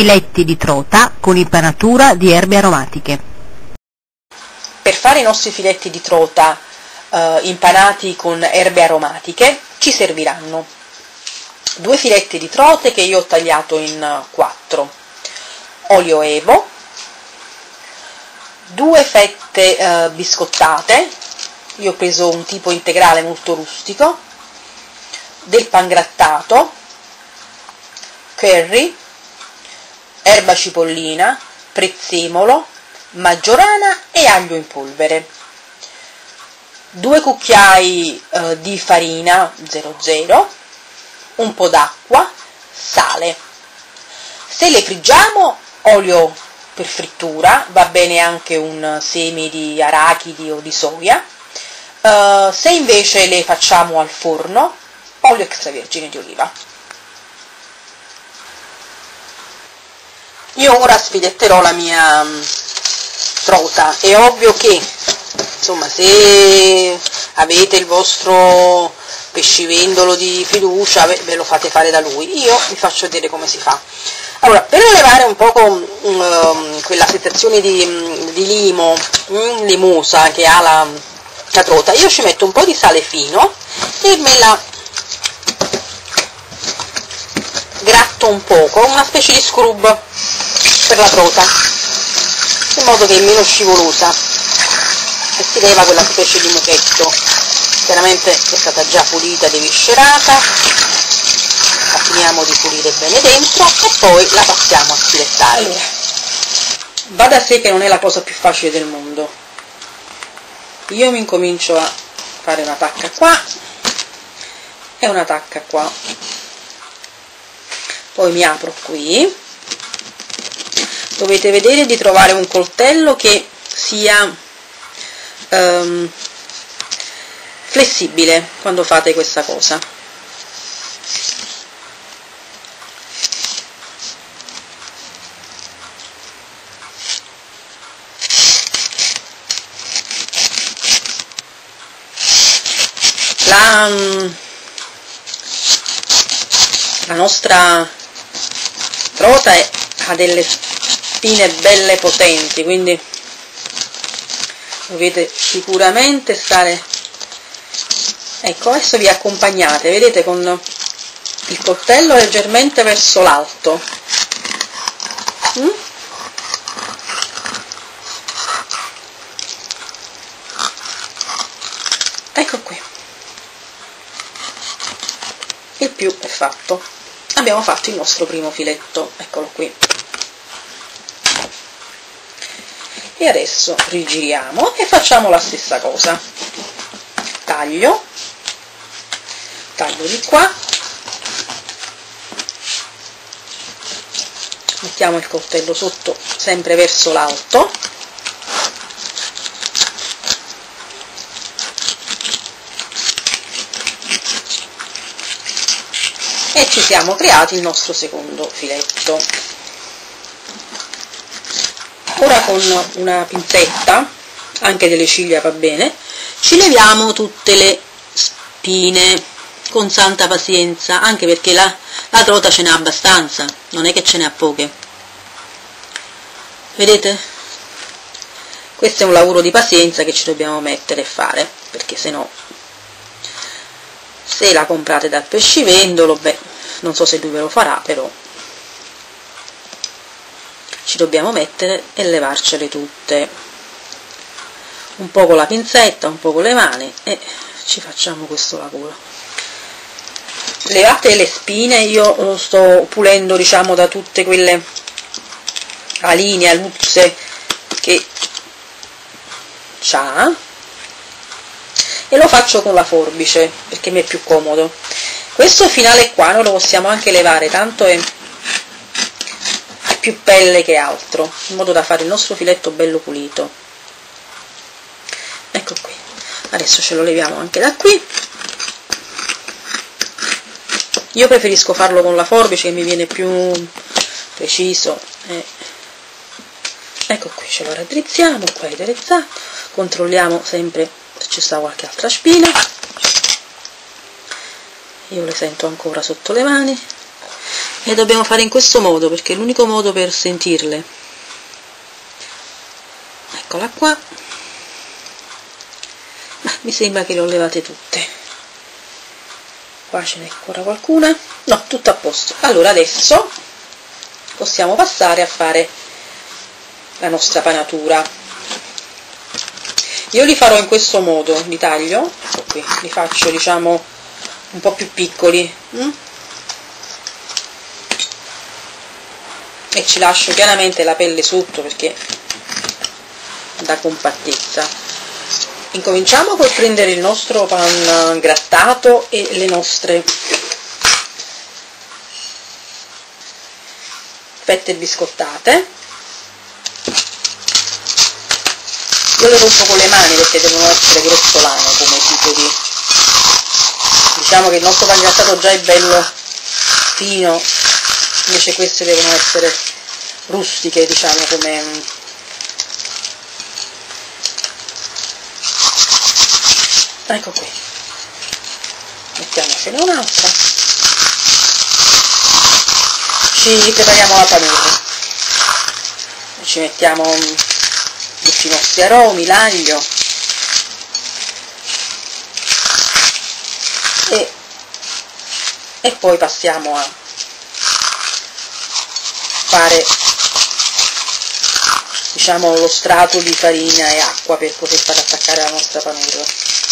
filetti di trota con impanatura di erbe aromatiche. Per fare i nostri filetti di trota impanati con erbe aromatiche ci serviranno 2 filetti di trote che io ho tagliato in 4, olio evo, 2 fette biscottate, io ho preso un tipo integrale molto rustico, del pangrattato, curry, erba cipollina, prezzemolo, maggiorana e aglio in polvere, 2 cucchiai di farina 00, un po' d'acqua, sale. Se le friggiamo, olio per frittura, va bene anche un seme di arachidi o di soia. Se invece le facciamo al forno, olio extravergine di oliva. Io ora sfiletterò la mia trota. È ovvio che, insomma, se avete il vostro pescivendolo di fiducia, ve lo fate fare da lui. Io vi faccio vedere come si fa. Allora, per levare un po' quella sensazione di limo, limosa che ha la trota, io ci metto un po' di sale fino e me la gratto un poco, una specie di scrub per la trota, in modo che è meno scivolosa e si leva quella specie di muchetto. Chiaramente è stata già pulita, deviscerata, la finiamo di pulire bene dentro e poi la passiamo a sfilettare. Allora, va da sé che non è la cosa più facile del mondo. Io mi incomincio a fare una tacca qua e una tacca qua, poi mi apro qui. Dovete vedere di trovare un coltello che sia flessibile quando fate questa cosa. La nostra trota ha delle spine belle potenti, quindi dovete sicuramente stare, ecco, adesso vi accompagnate, vedete, con il coltello leggermente verso l'alto, ecco qui, il più è fatto, abbiamo fatto il nostro primo filetto, eccolo qui. E adesso rigiriamo e facciamo la stessa cosa, taglio di qua, mettiamo il coltello sotto sempre verso l'alto e ci siamo creati il nostro secondo filetto. Ora con una pinzetta, anche delle ciglia va bene, ci leviamo tutte le spine con santa pazienza, anche perché la trota ce n'ha abbastanza, non è che ce n'ha poche. Vedete? Questo è un lavoro di pazienza che ci dobbiamo mettere e fare, perché se no, se la comprate dal pescivendolo, beh, non so se lui ve lo farà, però ci dobbiamo mettere e levarcele tutte, un po' con la pinzetta, un po' con le mani, e ci facciamo questo lavoro. Levate le spine, io lo sto pulendo, diciamo, da tutte quelle alinee, aluzze che c'ha, e lo faccio con la forbice perché mi è più comodo. Questo finale qua noi lo possiamo anche levare, tanto è più pelle che altro, in modo da fare il nostro filetto bello pulito. Ecco qui, adesso ce lo leviamo anche da qui. Io preferisco farlo con la forbice, che mi viene più preciso. Ecco qui, ce lo raddrizziamo, qua è dirizzato, controlliamo sempre se ci sta qualche altra spina. Io le sento ancora sotto le mani. Le dobbiamo fare in questo modo perché è l'unico modo per sentirle. Eccola qua. Ma mi sembra che le ho levate tutte. Qua ce n'è ancora qualcuna. No, tutto a posto. Allora adesso possiamo passare a fare la nostra panatura. Io li farò in questo modo, li taglio, ecco qui, li faccio diciamo un po' più piccoli. E ci lascio chiaramente la pelle sotto perché dà compattezza. Incominciamo col prendere il nostro pan grattato e le nostre fette biscottate. Io le rompo con le mani perché devono essere grossolane come tipo di... Diciamo che il nostro pan grattato già è bello fino, invece queste devono essere rustiche, diciamo, come... Ecco qui. Mettiamocene un'altra. Ci prepariamo la panura. Ci mettiamo tutti i nostri aromi, l'aglio e poi passiamo a fare, diciamo, lo strato di farina e acqua per poter far attaccare la nostra panura.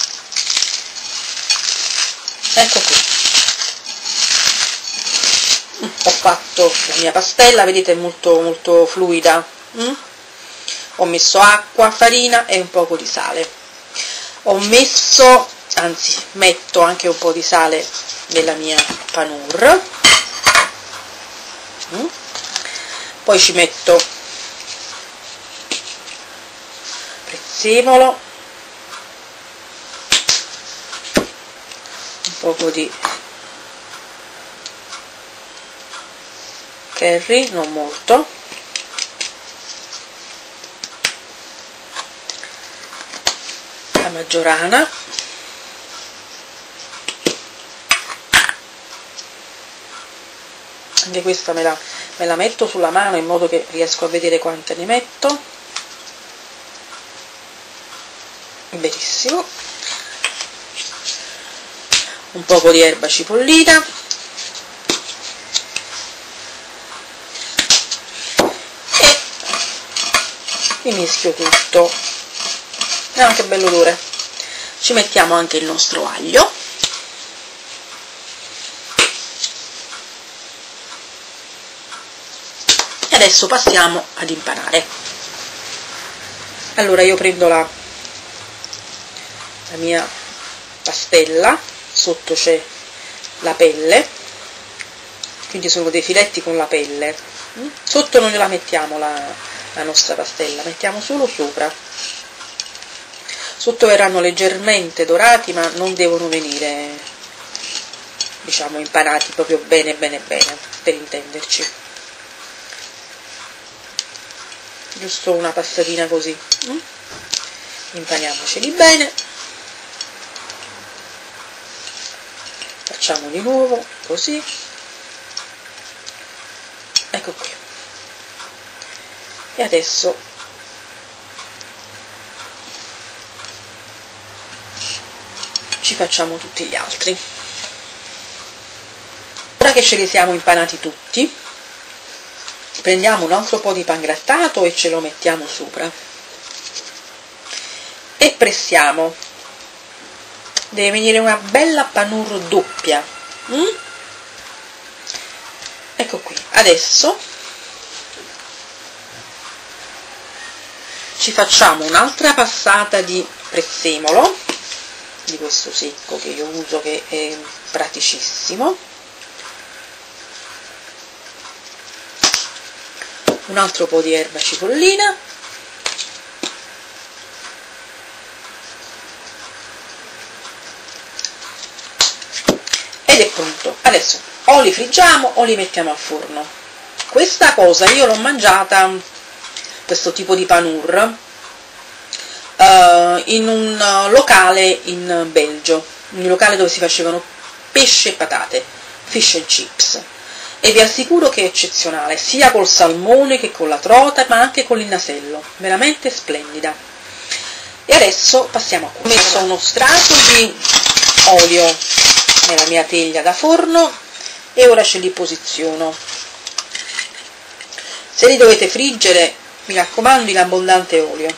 Ecco qui. Ho fatto la mia pastella, vedete, è molto fluida. Ho messo acqua, farina e un poco di sale. Ho messo, anzi metto anche un po' di sale nella mia panure. Poi ci metto prezzemolo, un poco di curry, non molto, la maggiorana, anche questa me la metto sulla mano in modo che riesco a vedere quante ne metto. Benissimo. Un poco di erba cipollina e mi mischio tutto. Che bello odore. Ci mettiamo anche il nostro aglio. E adesso passiamo ad impanare. Allora io prendo la mia pastella, sotto c'è la pelle, quindi sono dei filetti con la pelle. Sotto non gliela mettiamo la nostra pastella, mettiamo solo sopra. Sotto verranno leggermente dorati, ma non devono venire, diciamo, impanati proprio bene, per intenderci. Giusto una passatina così. Impaniamoceli bene. Facciamo di nuovo così. Ecco qui. E adesso ci facciamo tutti gli altri. Ora che ce li siamo impanati tutti, prendiamo un altro po' di pan grattato e ce lo mettiamo sopra e pressiamo. Deve venire una bella panure doppia. Ecco qui. Adesso ci facciamo un'altra passata di prezzemolo, di questo secco che io uso, che è praticissimo, un altro po' di erba cipollina ed è pronto. Adesso o li friggiamo o li mettiamo al forno. Questa cosa io l'ho mangiata, questo tipo di panure, in un locale in Belgio, un locale dove si facevano pesce e patate, fish and chips, e vi assicuro che è eccezionale, sia col salmone che con la trota, ma anche con il nasello, veramente splendida. E adesso passiamo a cuocere. Ho messo uno strato di olio nella mia teglia da forno e ora ce li posiziono. Se li dovete friggere, mi raccomando, in abbondante olio.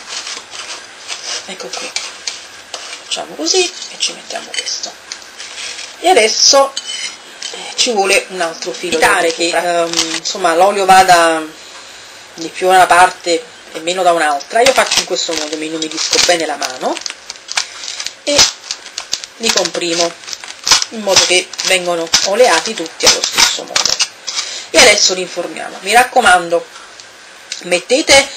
Ecco qui, facciamo così e ci mettiamo questo. E adesso ci vuole un altro filo, evitare che insomma l'olio vada di più da una parte e meno da un'altra. Io faccio in questo modo, mi inumidisco bene la mano e li comprimo in modo che vengano oleati tutti allo stesso modo. E adesso li inforniamo. Mi raccomando, mettete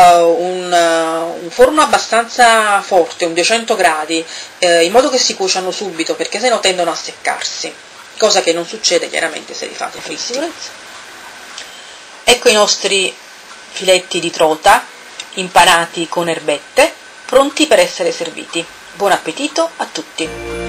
un forno abbastanza forte, un 200 gradi, in modo che si cuociano subito, perché sennò tendono a seccarsi, cosa che non succede chiaramente se li fate fritti. Ecco i nostri filetti di trota impanati con erbette, pronti per essere serviti. Buon appetito a tutti!